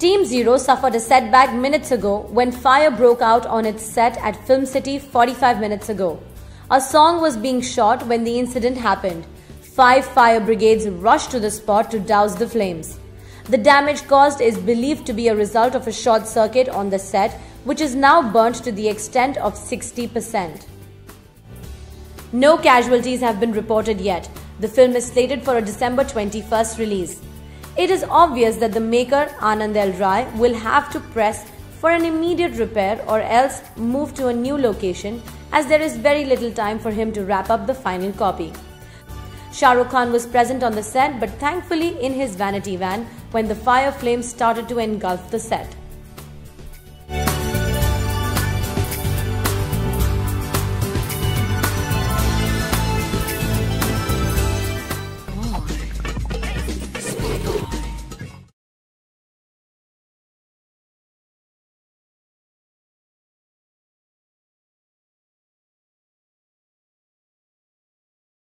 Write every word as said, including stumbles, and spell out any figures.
Team Zero suffered a setback minutes ago when fire broke out on its set at Film City forty-five minutes ago. A song was being shot when the incident happened. Five fire brigades rushed to the spot to douse the flames. The damage caused is believed to be a result of a short circuit on the set, which is now burnt to the extent of sixty percent. No casualties have been reported yet. The film is slated for a December twenty-first release. It is obvious that the maker, Anand L. Rai, will have to press for an immediate repair or else move to a new location, as there is very little time for him to wrap up the final copy. Shah Rukh Khan was present on the set, but thankfully in his vanity van when the fire flames started to engulf the set.